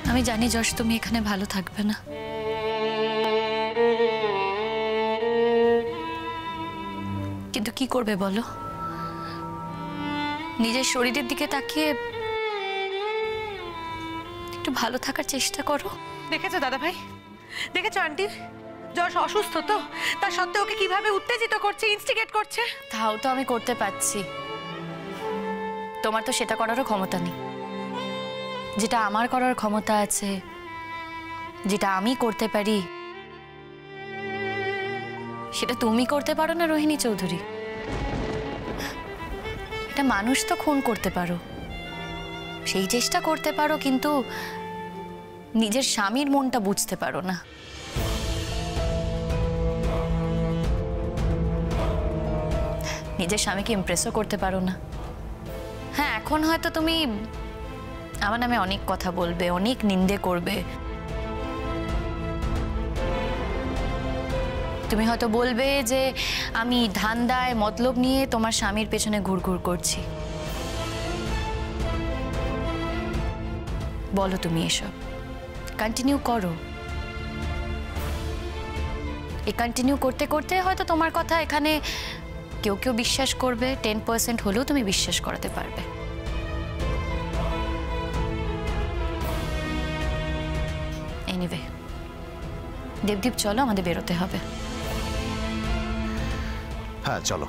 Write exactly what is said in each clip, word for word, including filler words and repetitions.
আমি জানি যশ তুমি এখানে ভালো থাকবে না, কিন্তু কি করবে বলো? নিজের শরীরের দিকে তাকিয়ে একটু ভালো থাকার চেষ্টা করো। দেখেছো দাদা ভাই, দেখেছো আন্টি যশ অসুস্থ তো, তার সত্ত্বেও ওকে কিভাবে উত্তেজিত করছে, ইনস্টিগেট করছে। তাও তো আমি করতে পারছি, তোমার তো সেটা করারও ক্ষমতা নেই। যেটা আমার করার ক্ষমতা আছে, যেটা আমি করতে পারি, সেটা তুমি করতে পারো না রোহিণী চৌধুরী। এটা মানুষ তো খুন করতে পারো, সেই চেষ্টা করতে পারো, কিন্তু নিজের স্বামীর মনটা বুঝতে পারো না। নিজের স্বামীকে ইমপ্রেসও করতে পারো না। হ্যাঁ, এখন হয়তো তুমি আমার নামে অনেক কথা বলবে, অনেক নিন্দে করবে। তুমি হয়তো বলবে যে আমি ধান্দায় মতলব নিয়ে তোমার স্বামীর পেছনে ঘুরঘুর করছি। বলো তুমি এসব কন্টিনিউ করো। এই কন্টিনিউ করতে করতে হয়তো তোমার কথা এখানে কেউ কেউ বিশ্বাস করবে, টেন পার্সেন্ট হলেও তুমি বিশ্বাস করাতে পারবে। এনিওয়ে, দেবদীপ চলো, আমাদের বেরোতে হবে। হ্যাঁ চলো।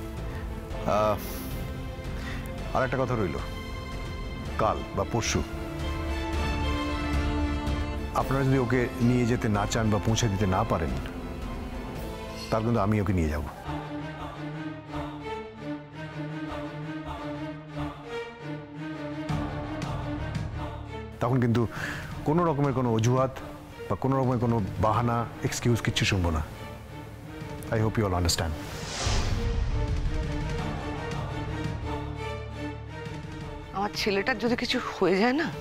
আর একটা কথা রইল, কাল বা পরশু আপনারা যদি ওকে নিয়ে যেতে না চান বা পৌঁছে দিতে না পারেন, তাহলে কিন্তু আমি ওকে নিয়ে যাব। তখন কিন্তু কোনো রকমের কোনো অজুহাত বা কোনো রকমের কোনো বাহানা, এক্সকিউজ কিচ্ছু শুনবো না। I hope you all understand. আমার ছেলেটার যদি কিছু হয়ে যায় না,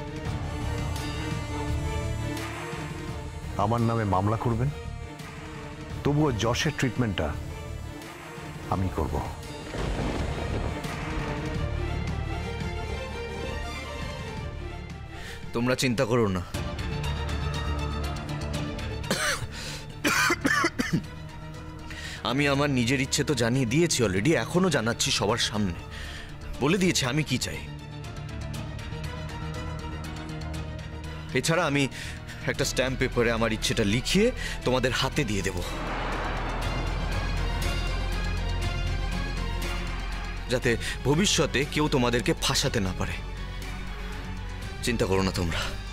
আমার নামে মামলা করবেন, তবুও যশের ট্রিটমেন্টটা আমি করব। তোমরা চিন্তা করো না, আমি আমার নিজের ইচ্ছে তো জানিয়ে দিয়েছি অলরেডি, এখনো জানাচ্ছি সবার সামনে। বলে দিয়েছি আমি কি চাই। এছাড়া আমি একটা স্ট্যাম্প পেপারে আমার ইচ্ছেটা লিখিয়ে তোমাদের হাতে দিয়ে দেব, যাতে ভবিষ্যতে কেউ তোমাদেরকে ফাঁসাতে না পারে। চিন্তা করো না তোমরা।